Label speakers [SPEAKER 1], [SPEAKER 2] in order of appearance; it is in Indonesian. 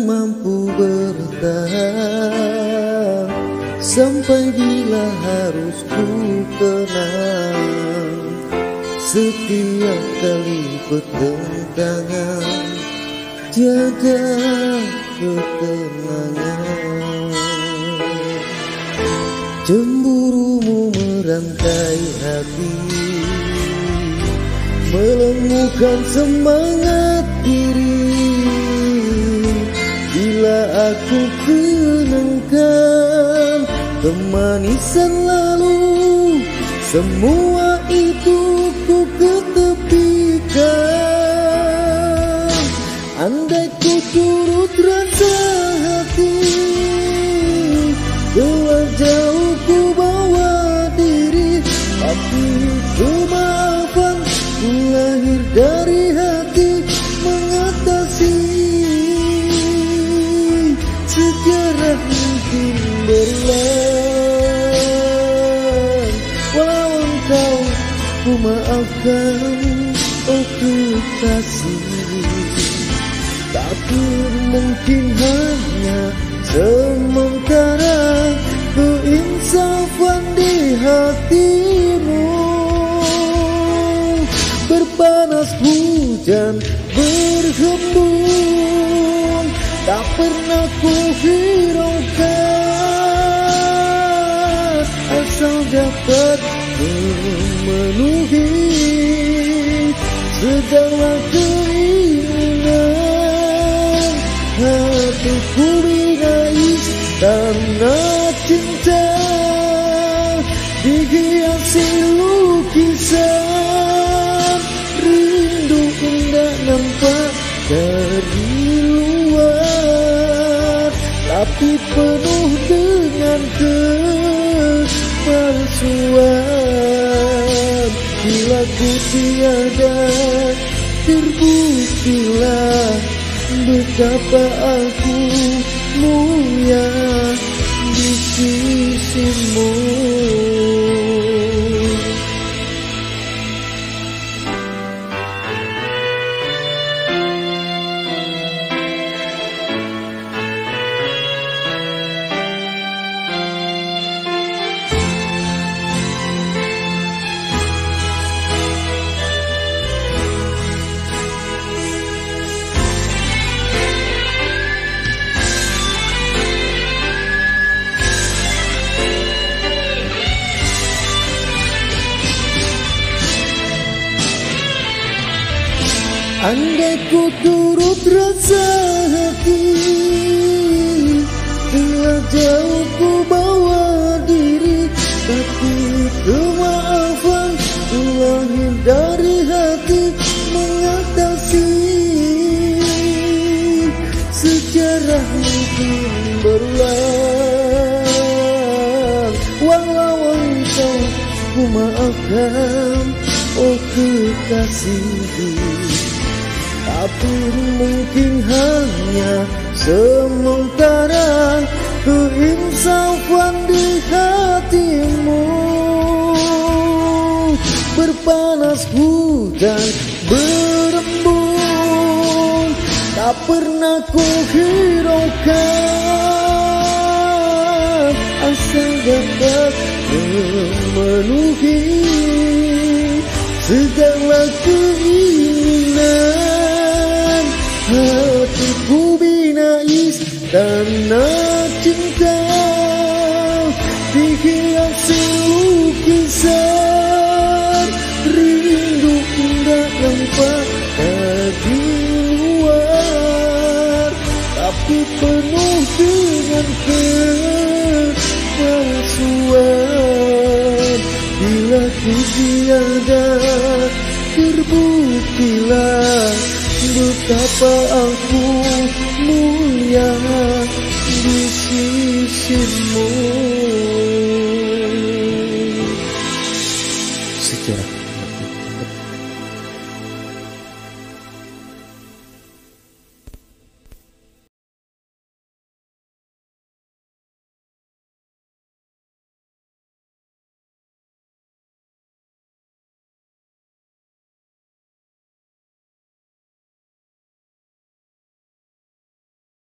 [SPEAKER 1] mampu bertahan sampai bila harus ku kenang setiap kali pertentangan tiada ketenangan. Cemburumu merantai hati, melengkukan semangat diri. Bila aku kenangkan kemanisan lalu, semua itu ku ketepikan. Andai ku turut rasa hati, telah jauh ku bawa diri, tapi kemaafan ku lahir dari hati mengatasi. Sejarah mungkin berulang, walau engkau ku maafkan, oh kekasih. Tapi mungkin hanya sementara keinsafan di hatimu. Berpanas hujan berhembus, tak pernah ku hiraukan, asal dapat memenuhi segala keinginan. Hatiku binais karena cinta, dihiasi lukisan rindu indah nampak dari luar, tapi penuh dengan kepalsuan. Bila ku tiada, terbuktilah betapa aku mulia di sisimu. Andai ku turut rasa hati, bila jauh ku bawa diri, tapi kemaafan ku lahir dari hati mengatasi. Sejarah mungkin berulang, walau engkau ku maafkan, oh kekasih. Tapi mungkin hanya sementara keinsafan di hatimu. Berpanas hujan berembun, tak pernah ku hiraukan, asal dapat memenuhi segala keinginan. Hatiku binais karena cinta, dihiasi lukisan rindu indah nampak dari luar, tapi penuh dengan kepalsuan. Bila ku tiada, terbuktilah betapa aku mulia di sisimu. Sejarah